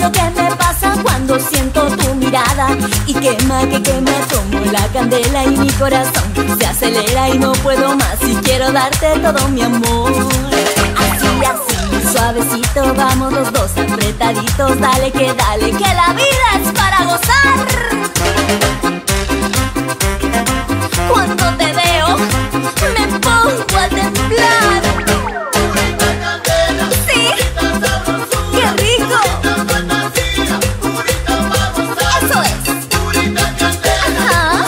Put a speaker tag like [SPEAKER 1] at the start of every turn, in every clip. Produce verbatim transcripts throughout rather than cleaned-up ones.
[SPEAKER 1] lo que me pasa cuando siento tu mirada. Y quema, que quema como la candela y mi corazón se acelera y no puedo más y quiero darte todo mi amor. Así, así, suavecito, vamos los dos apretaditos. Dale que dale, que la vida es para gozar. Cuando te veo, me pongo a temblar. Sí, qué rico. Eso es. Ajá.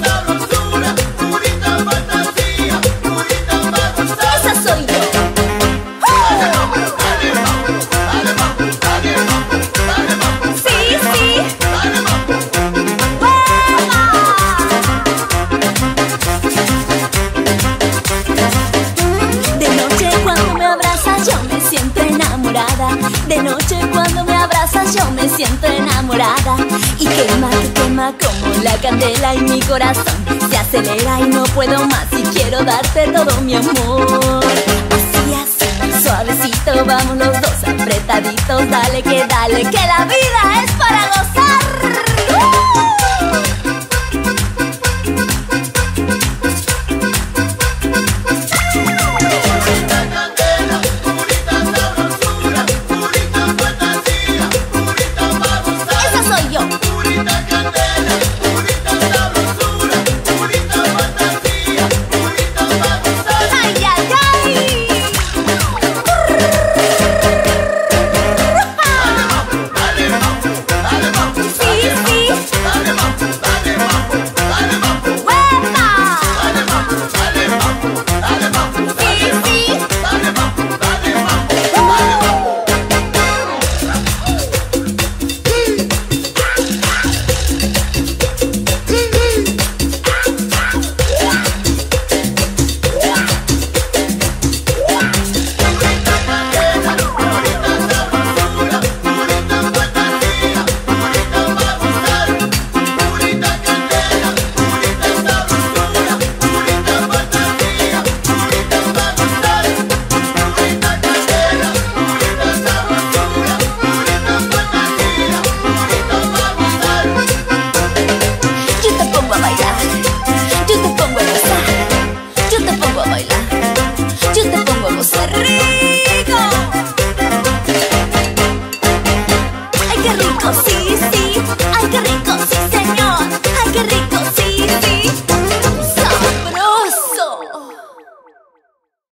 [SPEAKER 1] Esa soy yo. Sí, sí. De noche cuando me abrazas yo me siento enamorada. De noche cuando me abrazas yo me siento enamorada. Y quema, que quema como la candela y mi corazón se acelera y no puedo más y quiero darte todo mi amor. Así, así, suavecito, vamos los dos apretaditos. Dale que dale, que la vida es para gozar.